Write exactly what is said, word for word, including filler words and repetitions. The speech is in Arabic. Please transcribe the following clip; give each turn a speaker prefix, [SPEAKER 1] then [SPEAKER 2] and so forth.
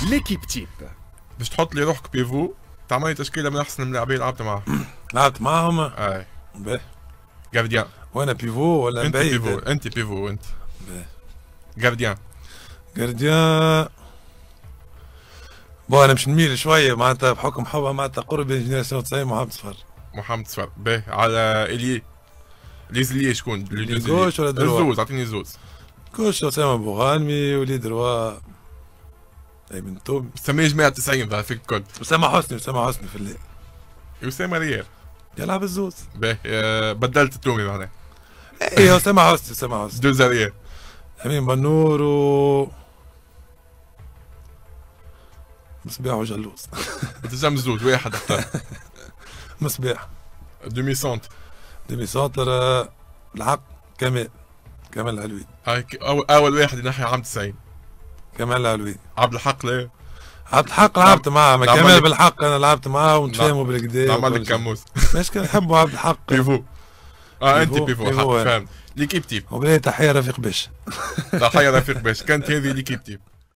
[SPEAKER 1] ليكيب تيب.
[SPEAKER 2] باش تحط لي روحك بيفو تعمل لي تشكيله من احسن اللاعبين لعبت معاهم.
[SPEAKER 3] لعبت معاهم؟
[SPEAKER 2] اي
[SPEAKER 3] باهي.
[SPEAKER 2] جارديان.
[SPEAKER 3] وانا بيفو ولا
[SPEAKER 2] انت
[SPEAKER 3] بعيد؟
[SPEAKER 2] بيفو انت بيفو انت.
[SPEAKER 3] باهي.
[SPEAKER 2] جارديان.
[SPEAKER 3] جارديان بون انا مش نميل شويه معناتها بحكم حبها معناتها قرب بين جينيراسيون تسعين محمد صفر.
[SPEAKER 2] محمد صفر باهي على الي ليزلي شكون؟
[SPEAKER 3] لي جوش ولا دروا؟
[SPEAKER 2] الزوز اعطيني الزوز.
[SPEAKER 3] كوش اسامه بوغانمي ولي دروا اي بن توب.
[SPEAKER 2] سميه جماعة تسعين ظهر فيك الكل.
[SPEAKER 3] اسامه حسني اسامه حسني في الليل.
[SPEAKER 2] اسامه ريال.
[SPEAKER 3] يلعب الزوز.
[SPEAKER 2] باهي آه بدلت التومي معناها.
[SPEAKER 3] اي اسامه حسني اسامه حسني.
[SPEAKER 2] دوزا ريال.
[SPEAKER 3] امين بنور و مصباح وجلوس.
[SPEAKER 2] تنجم الزوز واحد اختار.
[SPEAKER 3] مصباح.
[SPEAKER 2] دومي سونتر.
[SPEAKER 3] دومي سونتر الحق كمال كمال العلوي.
[SPEAKER 2] هاي اول اول واحد ينحي عام تسعين.
[SPEAKER 3] كمال العلوي.
[SPEAKER 2] عبد الحق لا.
[SPEAKER 3] عبد الحق لعبت معاه ما كمال بالحق انا لعبت معاه ونتفاهموا بالكدا.
[SPEAKER 2] نعمل لك كاموس.
[SPEAKER 3] مش كنحبوا عبد الحق.
[SPEAKER 2] بيفو. اه انت بيفو فهمت. ليكيب تيب.
[SPEAKER 3] وبداية تحية رفيق بش.
[SPEAKER 2] تحية رفيق بش كانت هذه ليكيب تيب.